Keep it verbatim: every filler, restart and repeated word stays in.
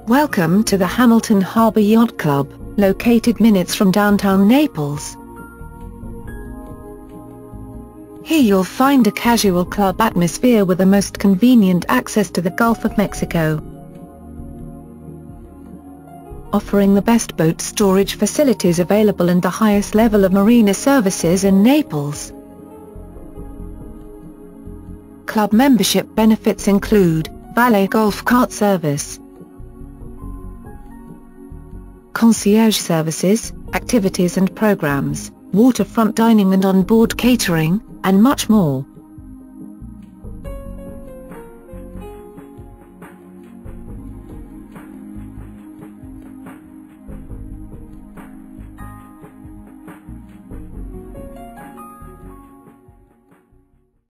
Welcome to the Hamilton Ave Yacht Club, located minutes from downtown Naples. Here you'll find a casual club atmosphere with the most convenient access to the Gulf of Mexico, offering the best boat storage facilities available and the highest level of marina services in Naples. Club membership benefits include valet golf cart service, concierge services, activities and programs, waterfront dining and on-board catering, and much more.